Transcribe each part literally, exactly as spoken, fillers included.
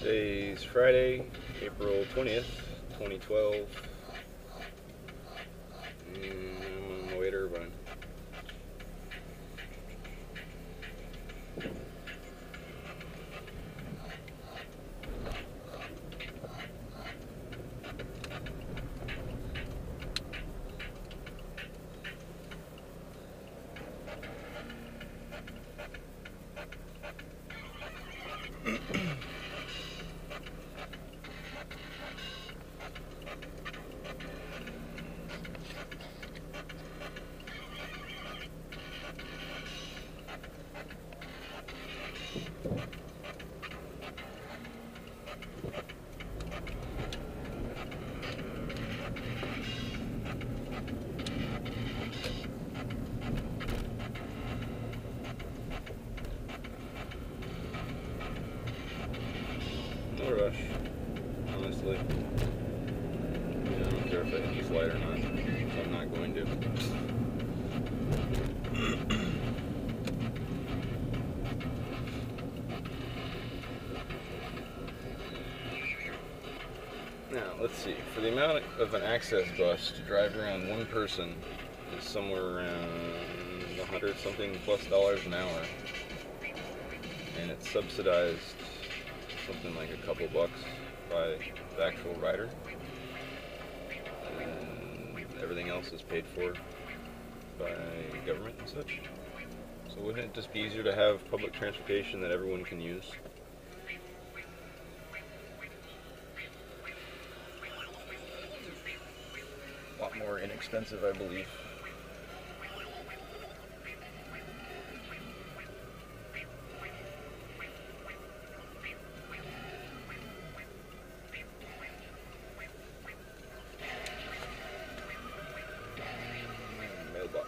Today's Friday, April twentieth, twenty twelve. And I'm on my way to Irvine. No rush, honestly. I don't care if I hit this light or not, so I'm not going to. Now, let's see. For the amount of an access bus to drive around one person is somewhere around a hundred something plus dollars an hour, and it's subsidized something like a couple bucks by the actual rider, and everything else is paid for by government and such. So wouldn't it just be easier to have public transportation that everyone can use? A lot more inexpensive, I believe. Mailbox.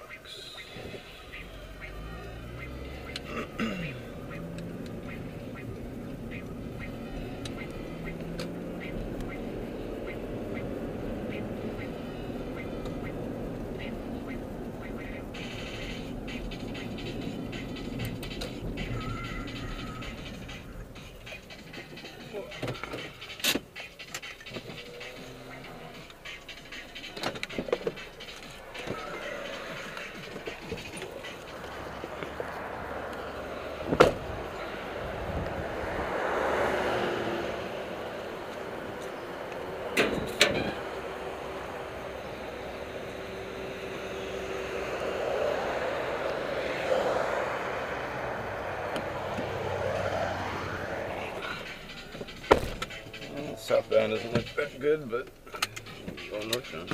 Southbound doesn't look that good, but going northbound.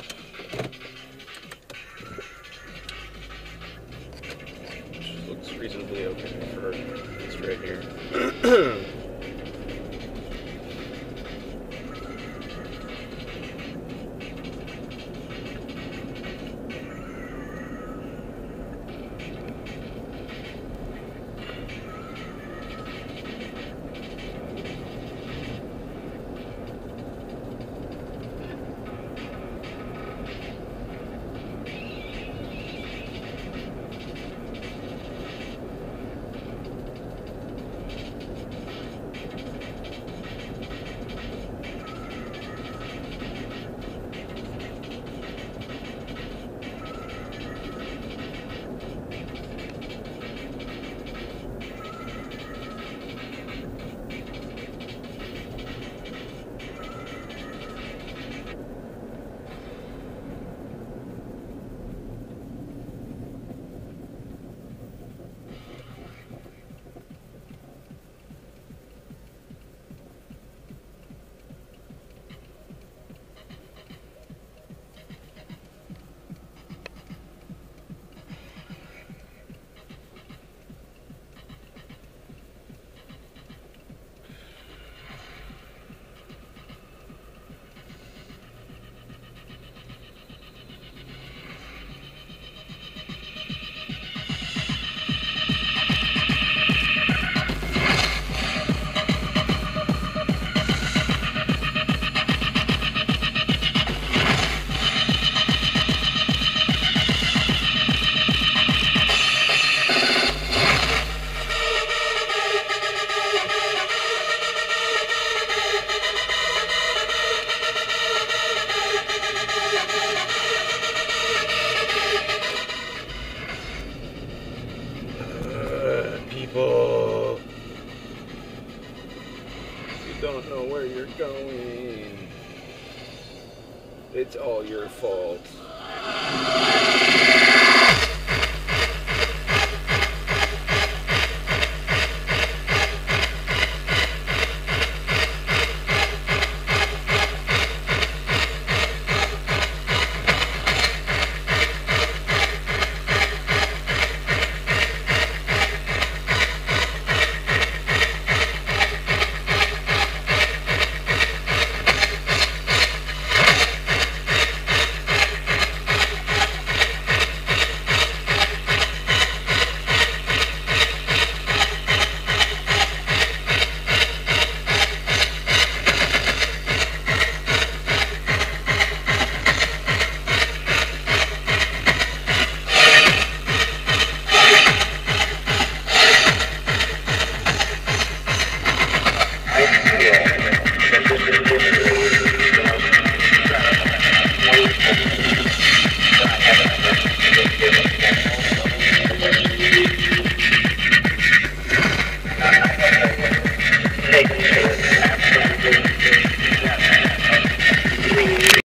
Which looks reasonably okay for this right here. don't know where you're going. It's all your fault.